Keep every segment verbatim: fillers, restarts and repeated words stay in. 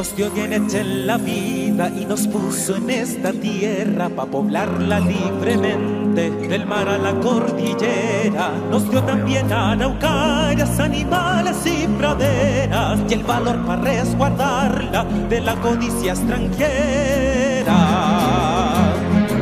Nos dio bien hecha en la vida y nos puso en esta tierra pa' poblarla libremente, del mar a la cordillera. Nos dio también araucarias, animales y praderas, y el valor pa' resguardarla de la codicia extranjera.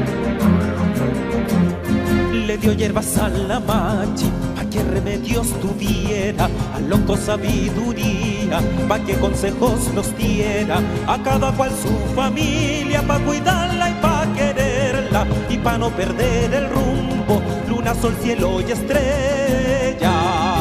Le dio hierbas a la machi pa' que remedios tuviera, a loco sabiduría pa' que consejos nos diera, a cada cual su familia pa' cuidarla y pa' quererla, y pa' no perder el rumbo, luna, sol, cielo y estrellas.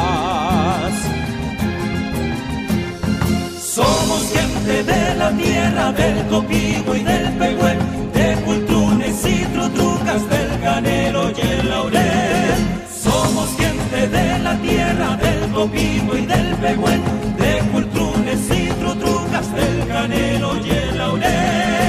Somos gente de la tierra, del Copigo y del Pehuen, de Cultrunes y Trutrucas, del Canelo y el Laurel. Somos gente de la tierra, del Copigo y del Pehuen, de Cultrunes y Trutrucas, del Canelo y el Laurel.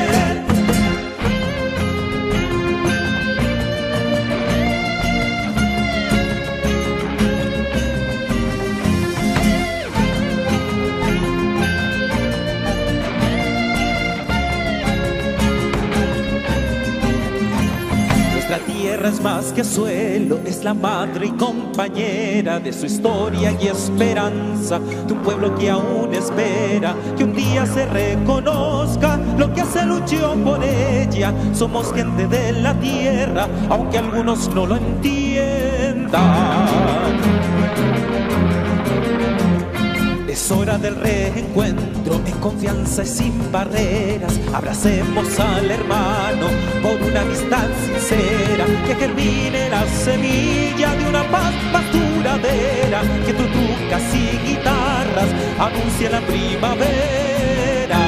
La tierra es más que suelo, es la madre y compañera de su historia y esperanza, de un pueblo que aún espera que un día se reconozca lo que se luchó por ella. Somos gente de la tierra, aunque algunos no lo entiendan. Es hora del reencuentro en confianza y sin barreras. Abracemos al hermano por una amistad sincera, que germine la semilla de una paz más duradera, que trutrucas y guitarras anuncien la primavera.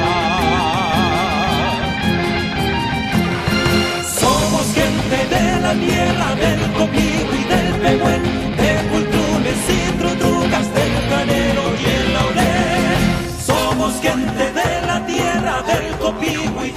Somos gente de la tierra, del Copigo y del Pehuen, de Cultrunes y Trutrucas, del Canelo y el Laurel. Somos gente de la tierra, del Copigo y